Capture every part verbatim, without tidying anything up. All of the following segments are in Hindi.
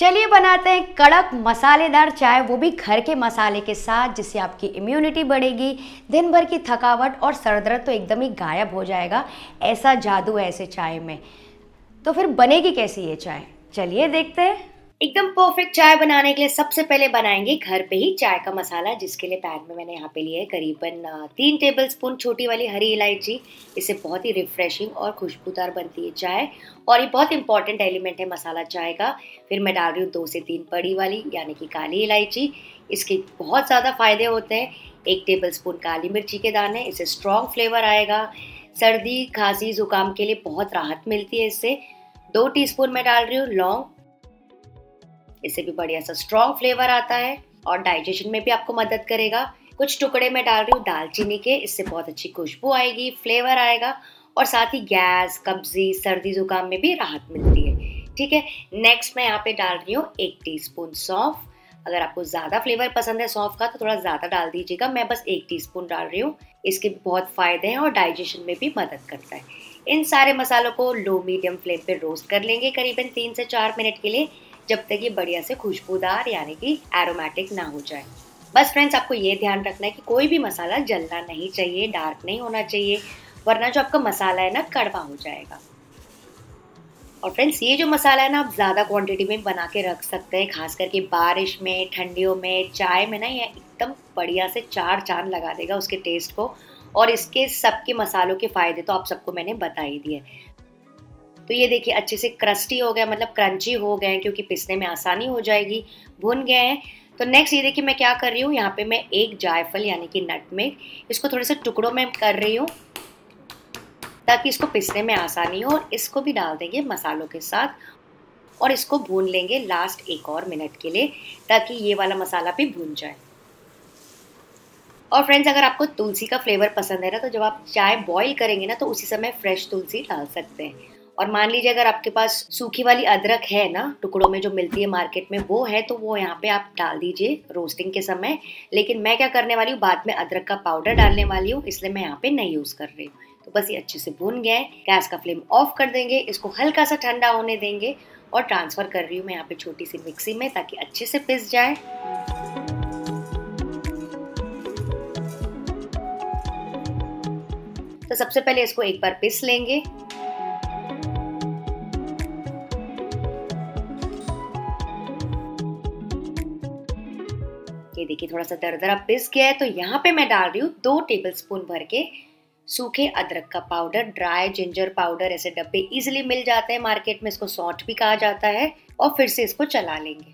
चलिए बनाते हैं कड़क मसालेदार चाय, वो भी घर के मसाले के साथ, जिससे आपकी इम्यूनिटी बढ़ेगी, दिन भर की थकावट और सर दर्द तो एकदम ही गायब हो जाएगा। ऐसा जादू है ऐसे चाय में। तो फिर बनेगी कैसी ये चाय, चलिए देखते हैं। एकदम परफेक्ट चाय बनाने के लिए सबसे पहले बनाएंगे घर पे ही चाय का मसाला, जिसके लिए पैन में मैंने यहाँ पे लिया है करीबन तीन टेबलस्पून छोटी वाली हरी इलायची। इससे बहुत ही रिफ्रेशिंग और खुशबूदार बनती है चाय, और ये बहुत इंपॉर्टेंट एलिमेंट है मसाला चाय का। फिर मैं डाल रही हूँ दो से तीन बड़ी वाली यानी कि काली इलायची। इसके बहुत ज़्यादा फायदे होते हैं। एक टेबल स्पून काली मिर्ची के दाने, इससे स्ट्रॉन्ग फ्लेवर आएगा। सर्दी खांसी जुकाम के लिए बहुत राहत मिलती है इससे। दो टीस्पून मैं डाल रही हूँ लौंग, इससे भी बढ़िया सा स्ट्रॉन्ग फ्लेवर आता है और डाइजेशन में भी आपको मदद करेगा। कुछ टुकड़े मैं डाल रही हूँ दालचीनी के, इससे बहुत अच्छी खुशबू आएगी, फ्लेवर आएगा, और साथ ही गैस, कब्जी, सर्दी जुकाम में भी राहत मिलती है। ठीक है, नेक्स्ट मैं यहाँ पे डाल रही हूँ एक टीस्पून सौंफ। अगर आपको ज़्यादा फ्लेवर पसंद है सौंफ का तो थोड़ा ज़्यादा डाल दीजिएगा, मैं बस एक टीस्पून डाल रही हूँ। इसके बहुत फ़ायदे हैं और डाइजेशन में भी मदद करता है। इन सारे मसालों को लो मीडियम फ्लेम पे रोस्ट कर लेंगे करीबन तीन से चार मिनट के लिए, जब तक ये बढ़िया से खुशबूदार यानी कि एरोमेटिक ना हो जाए। बस फ्रेंड्स, आपको ये ध्यान रखना है कि कोई भी मसाला जलना नहीं चाहिए, डार्क नहीं होना चाहिए, वरना जो आपका मसाला है ना कड़वा हो जाएगा। और फ्रेंड्स, ये जो मसाला है ना आप ज़्यादा क्वांटिटी में बना के रख सकते हैं, खास करके बारिश में, ठंडियों में, चाय में ना ये एकदम बढ़िया से चार चांद लगा देगा उसके टेस्ट को। और इसके सबके मसालों के फ़ायदे तो आप सबको मैंने बता ही दिए। तो ये देखिए अच्छे से क्रस्टी हो गया, मतलब क्रंची हो गए, क्योंकि पिसने में आसानी हो जाएगी, भुन गए हैं। तो नेक्स्ट ये देखिए मैं क्या कर रही हूँ, यहाँ पे मैं एक जायफल यानी कि नटमेग, इसको थोड़े से टुकड़ों में कर रही हूँ ताकि इसको पिसने में आसानी हो। और इसको भी डाल देंगे मसालों के साथ और इसको भून लेंगे लास्ट एक और मिनट के लिए, ताकि ये वाला मसाला भी भून जाए। और फ्रेंड्स, अगर आपको तुलसी का फ्लेवर पसंद है ना, तो जब आप चाय बॉईल करेंगे ना तो उसी समय फ्रेश तुलसी डाल सकते हैं। और मान लीजिए अगर आपके पास सूखी वाली अदरक है ना, टुकड़ों में जो मिलती है मार्केट में, वो है तो वो यहाँ पे आप डाल दीजिए रोस्टिंग के समय। लेकिन मैं क्या करने वाली हूँ, बाद में अदरक का पाउडर डालने वाली हूँ, इसलिए मैं यहाँ पे नहीं यूज़ कर रही हूँ। तो बस ये अच्छे से भून गए, गैस का फ्लेम ऑफ कर देंगे, इसको हल्का सा ठंडा होने देंगे और ट्रांसफ़र कर रही हूँ मैं यहाँ पे छोटी सी मिक्सी में, ताकि अच्छे से पिस जाए। तो सबसे पहले इसको एक बार पिस लेंगे। ये देखिए थोड़ा सा दरदरा पिस गया है। तो यहाँ पे मैं डाल रही हूँ दो टेबलस्पून भर के सूखे अदरक का पाउडर, ड्राई जिंजर पाउडर। ऐसे डब्बे इजीली मिल जाते हैं मार्केट में, इसको सौंठ भी कहा जाता है। और फिर से इसको चला लेंगे।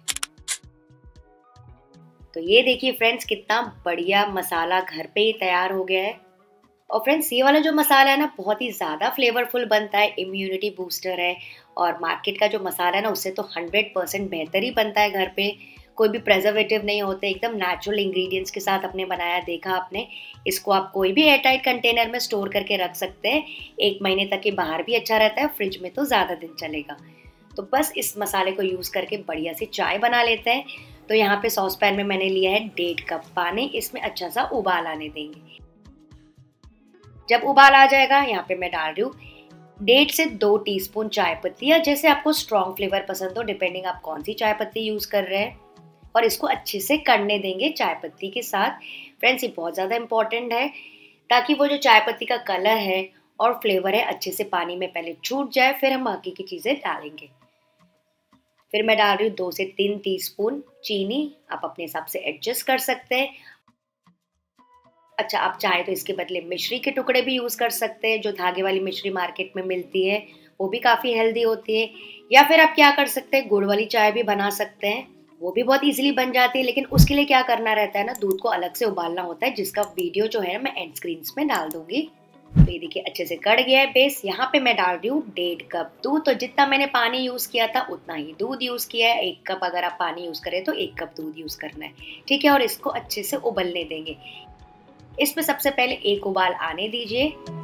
तो ये देखिए फ्रेंड्स, कितना बढ़िया मसाला घर पे ही तैयार हो गया है। और फ्रेंड्स, ये वाला जो मसाला है ना बहुत ही ज़्यादा फ्लेवरफुल बनता है, इम्यूनिटी बूस्टर है। और मार्केट का जो मसाला है ना उससे तो हंड्रेड परसेंट बेहतर ही बनता है घर पे। कोई भी प्रेजर्वेटिव नहीं होते, एकदम नेचुरल इंग्रेडिएंट्स के साथ अपने बनाया, देखा आपने। इसको आप कोई भी एयरटाइट कंटेनर में स्टोर करके रख सकते हैं, एक महीने तक के बाहर भी अच्छा रहता है, फ्रिज में तो ज़्यादा दिन चलेगा। तो बस इस मसाले को यूज़ करके बढ़िया सी चाय बना लेते हैं। तो यहाँ पे सॉस पैन में मैंने लिया है डेढ़ कप पानी, इसमें अच्छा सा उबाल आने देंगे। जब उबाल आ जाएगा, यहाँ पे मैं डाल रही हूँ डेढ़ से दो टीस्पून चाय पत्ती, या जैसे आपको स्ट्रॉन्ग फ्लेवर पसंद हो, डिपेंडिंग आप कौन सी चाय पत्ती यूज़ कर रहे हैं। और इसको अच्छे से कढ़ने देंगे चाय पत्ती के साथ। फ्रेंड्स, ये बहुत ज़्यादा इंपॉर्टेंट है, ताकि वो जो चाय पत्ती का कलर है और फ्लेवर है अच्छे से पानी में पहले छूट जाए, फिर हम बाकी की चीज़ें डालेंगे। फिर मैं डाल रही हूँ दो से तीन टीस्पून चीनी, आप अपने हिसाब से एडजस्ट कर सकते हैं। अच्छा, आप चाहे तो इसके बदले मिश्री के टुकड़े भी यूज़ कर सकते हैं, जो धागे वाली मिश्री मार्केट में मिलती है, वो भी काफ़ी हेल्दी होती है। या फिर आप क्या कर सकते हैं, गुड़ वाली चाय भी बना सकते हैं, वो भी बहुत इजीली बन जाती है। लेकिन उसके लिए क्या करना रहता है ना, दूध को अलग से उबालना होता है, जिसका वीडियो जो है ना मैं एंड स्क्रीन्स में डाल दूंगी। तो ये देखिए अच्छे से कढ़ गया है बेस। यहाँ पे मैं डाल रही हूँ डेढ़ कप दूध। तो जितना मैंने पानी यूज़ किया था उतना ही दूध यूज़ किया है। एक कप अगर आप पानी यूज़ करें तो एक कप दूध यूज़ करना है, ठीक है। और इसको अच्छे से उबलने देंगे। इसमें सबसे पहले एक उबाल आने दीजिए।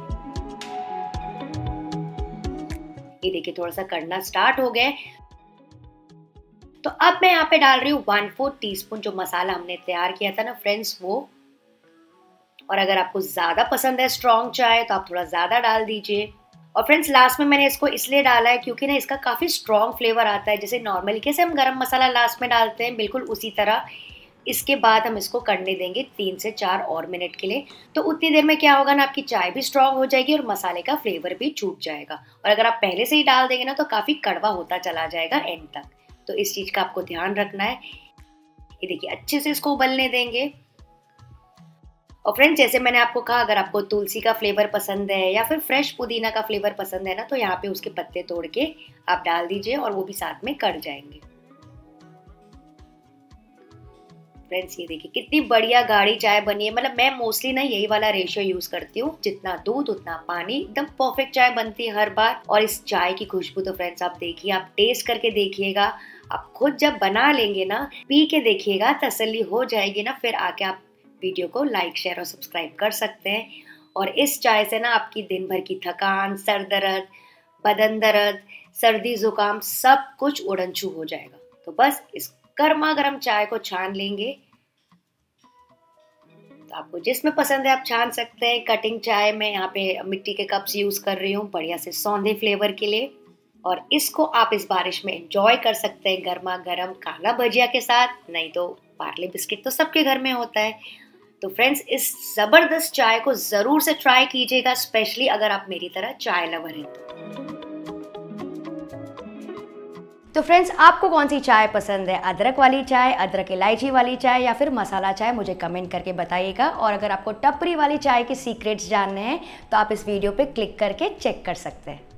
ये देखिए थोड़ा सा कढ़ना स्टार्ट हो गया। तो अब मैं यहाँ पे डाल रही हूँ वन फोर्थ टीस्पून जो मसाला हमने तैयार किया था ना फ्रेंड्स, वो। और अगर आपको ज़्यादा पसंद है स्ट्रॉन्ग चाय तो आप थोड़ा ज़्यादा डाल दीजिए। और फ्रेंड्स लास्ट में मैंने इसको इसलिए डाला है क्योंकि ना इसका काफ़ी स्ट्रॉन्ग फ्लेवर आता है, जैसे नॉर्मली कैसे हम गरम मसाला लास्ट में डालते हैं, बिल्कुल उसी तरह इसके बाद हम इसको करने देंगे तीन से चार और मिनट के लिए। तो उतनी देर में क्या होगा ना, आपकी चाय भी स्ट्रॉन्ग हो जाएगी और मसाले का फ्लेवर भी छूट जाएगा। और अगर आप पहले से ही डाल देंगे ना तो काफ़ी कड़वा होता चला जाएगा एंड तक, तो इस चीज़ का आपको ध्यान रखना है। ये देखिए अच्छे से इसको उबलने देंगे। और फ्रेंड्स जैसे मैंने आपको कहा, अगर आपको तुलसी का फ्लेवर पसंद है या फिर फ्रेश पुदीना का फ्लेवर पसंद है ना, तो यहाँ पे उसके पत्ते तोड़ के आप डाल दीजिए और वो भी साथ में कट जाएंगे। फ्रेंड्स ये देखिए कितनी बढ़िया गाढ़ी चाय बनी है। मतलब मैं मोस्टली ना यही वाला रेशियो यूज करती हूँ, जितना दूध उतना पानी, एकदम परफेक्ट चाय बनती है हर बार। और इस चाय की खुशबू तो फ्रेंड्स आप देखिए, आप टेस्ट करके देखिएगा, आप खुद जब बना लेंगे ना, पी के देखिएगा, तसल्ली हो जाएगी ना, फिर आके आप वीडियो को लाइक शेयर और सब्सक्राइब कर सकते हैं। और इस चाय से ना आपकी दिन भर की थकान, सर दर्द, बदन दर्द, सर्दी जुकाम सब कुछ उड़नछू हो जाएगा। तो बस इस गर्मा गर्म चाय को छान लेंगे। तो आपको जिसमें पसंद है आप छान सकते हैं। कटिंग चाय में यहाँ पे मिट्टी के कप्स यूज कर रही हूँ बढ़िया से सौंधे फ्लेवर के लिए। और इसको आप इस बारिश में एंजॉय कर सकते हैं गर्मा गर्म काला भजिया के साथ, नहीं तो पार्ले बिस्किट तो सबके घर में होता है। तो फ्रेंड्स इस ज़बरदस्त चाय को ज़रूर से ट्राई कीजिएगा, स्पेशली अगर आप मेरी तरह चाय लवर हैं तो। फ्रेंड्स आपको कौन सी चाय पसंद है, अदरक वाली चाय, अदरक इलायची वाली चाय या फिर मसाला चाय, मुझे कमेंट करके बताइएगा। और अगर आपको टपरी वाली चाय के सीक्रेट्स जानने हैं तो आप इस वीडियो पे क्लिक करके चेक कर सकते हैं।